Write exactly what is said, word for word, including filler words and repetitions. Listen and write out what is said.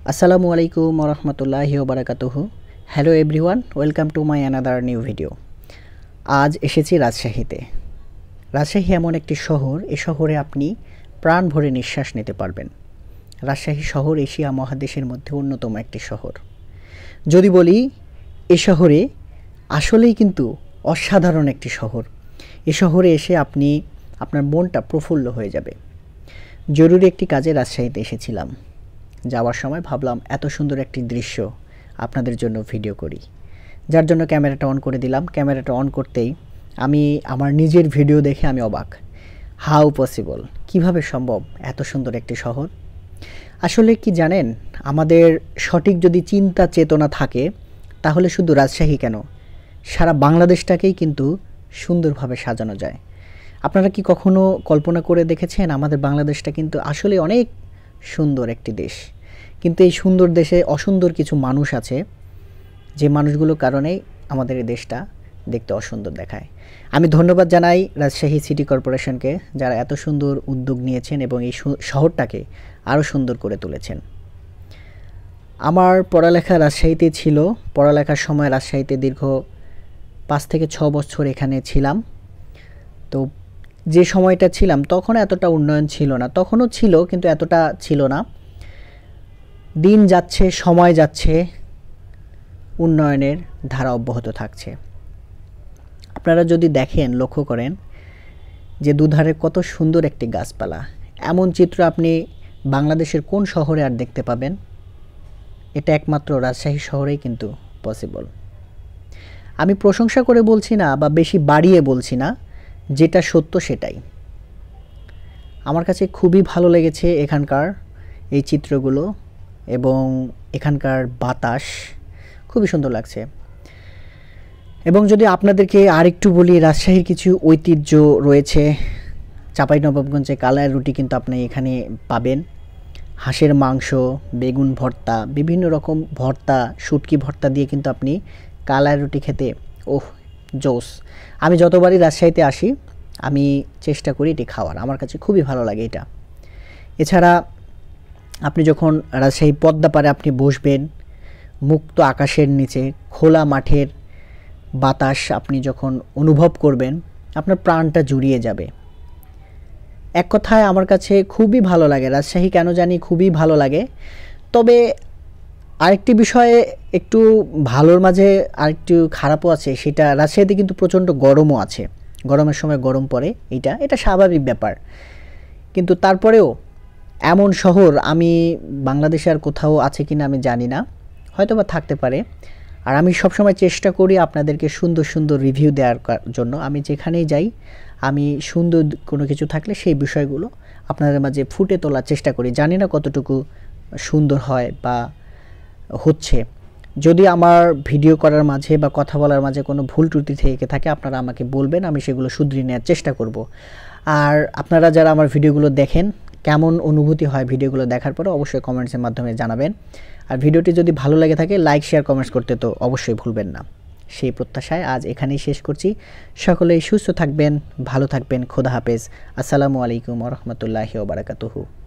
আসসালামু আলাইকুম ওয়া রাহমাতুল্লাহি ওয়া বারাকাতুহু। Hello everyone, welcome to my another new video. আজ এসেছি রাজশাহীতে। রাজশাহী এমন একটি শহর, এই শহরে আপনি প্রাণ ভরে নিঃশ্বাস নিতে পারবেন। রাজশাহী শহর এশিয়া মহাদেশের মধ্যে অন্যতম একটি শহর। যদি বলি এ শহরে আসলেই কিন্তু অসাধারণ একটি শহর। এ শহরে এসে আপনি আপনার মনটা প্রফুল্ল হয়ে যাবে। জরুরি একটি কাজে রাজশাহীতে এসেছিলাম। যাওয়ার সময় ভাবলাম এত সুন্দর একটি দৃশ্য আপনাদের জন্য ভিডিও করি, যার জন্য ক্যামেরাটা অন করে দিলাম। ক্যামেরাটা অন করতেই আমি আমার নিজের ভিডিও দেখে আমি অবাক। হাউ পসিবল, কিভাবে সম্ভব এত সুন্দর একটি শহর? আসলে কি জানেন, আমাদের সঠিক যদি চিন্তা চেতনা থাকে তাহলে শুধু রাজশাহী কেন, সারা বাংলাদেশটাকেই কিন্তু সুন্দরভাবে সাজানো যায়। আপনারা কি কখনো কল্পনা করে দেখেছেন আমাদের বাংলাদেশটা কিন্তু আসলে অনেক সুন্দর একটি দেশ, কিন্তু এই সুন্দর দেশে অসুন্দর কিছু মানুষ আছে, যে মানুষগুলোর কারণেই আমাদের এই দেশটা দেখতে অসুন্দর দেখায়। আমি ধন্যবাদ জানাই রাজশাহী সিটি কর্পোরেশনকে, যারা এত সুন্দর উদ্যোগ নিয়েছেন এবং এই শহরটাকে আরও সুন্দর করে তুলেছেন। আমার পড়ালেখা রাজশাহীতে ছিল। পড়ালেখার সময় রাজশাহীতে দীর্ঘ পাঁচ থেকে ছ বছর এখানে ছিলাম। তো যে সময়টা ছিলাম তখন এতটা উন্নয়ন ছিল না, তখনও ছিল কিন্তু এতটা ছিল না। দিন যাচ্ছে, সময় যাচ্ছে, উন্নয়নের ধারা অব্যাহত থাকছে। আপনারা যদি দেখেন, লক্ষ্য করেন যে দুধারে কত সুন্দর একটি গাছপালা, এমন চিত্র আপনি বাংলাদেশের কোন শহরে আর দেখতে পাবেন? এটা একমাত্র রাজশাহী শহরেই কিন্তু পসিবল। আমি প্রশংসা করে বলছি না বা বেশি বাড়িয়ে বলছি না, যেটা সত্য সেটাই। আমার কাছে খুবই ভালো লেগেছে এখানকার এই চিত্রগুলো এবং এখানকার বাতাস খুবই সুন্দর লাগছে। এবং যদি আপনাদেরকে আরেকটু বলি, রাজশাহীর কিছু ঐতিহ্য রয়েছে। চাঁপাইনবাবগঞ্জে কালার রুটি কিন্তু আপনি এখানে পাবেন। হাঁসের মাংস, বেগুন ভর্তা, বিভিন্ন রকম ভর্তা, শুটকি ভর্তা দিয়ে কিন্তু আপনি কালার রুটি খেতে ওহ জোস। আমি যতবারই রাজশাহীতে আসি আমি চেষ্টা করি এটি খাওয়ার, আমার কাছে খুবই ভালো লাগে এটা। এছাড়া আপনি যখন রাজশাহী পদ্মা পাড়ে আপনি বসবেন, মুক্ত আকাশের নিচে খোলা মাঠের বাতাস আপনি যখন অনুভব করবেন, আপনার প্রাণটা জুড়িয়ে যাবে। এক কথায় আমার কাছে খুবই ভালো লাগে রাজশাহী, কেন জানি খুবই ভালো লাগে। তবে আরেকটি বিষয়ে একটু ভালোর মাঝে আরেকটু খারাপও আছে, সেটা রাজশাহীতে কিন্তু প্রচণ্ড গরমও আছে। গরমের সময় গরম পড়ে, এটা এটা স্বাভাবিক ব্যাপার। কিন্তু তারপরেও এমন শহর আমি বাংলাদেশে আর কোথাও আছে কিনা আমি জানি না, হয়তো বা থাকতে পারে। আর আমি সবসময় চেষ্টা করি আপনাদেরকে সুন্দর সুন্দর রিভিউ দেওয়ার জন্য। আমি যেখানেই যাই আমি সুন্দর কোনো কিছু থাকলে সেই বিষয়গুলো আপনাদের মাঝে ফুটে তোলার চেষ্টা করি। জানি না কতটুকু সুন্দর হয় বা হচ্ছে। যদি আমার ভিডিও করার মাঝে বা কথা বলার মাঝে কোনো ভুল ত্রুটি থেকে থাকে আপনারা আমাকে বলবেন, আমি সেগুলো শুধরিয়ে নেওয়ার চেষ্টা করব। আর আপনারা যারা আমার ভিডিওগুলো দেখেন, কেমন অনুভূতি হয় ভিডিওগুলো দেখার পরে অবশ্যই কমেন্টসের মাধ্যমে জানাবেন। আর ভিডিওটি যদি ভালো লাগে থাকে লাইক শেয়ার কমেন্টস করতে তো অবশ্যই ভুলবেন না। সেই প্রত্যাশায় আজ এখানেই শেষ করছি। সকলেই সুস্থ থাকবেন, ভালো থাকবেন। খোদা হাফেজ। আসসালামু আলাইকুম ওয়া রাহমাতুল্লাহি ওয়া বারাকাতুহু।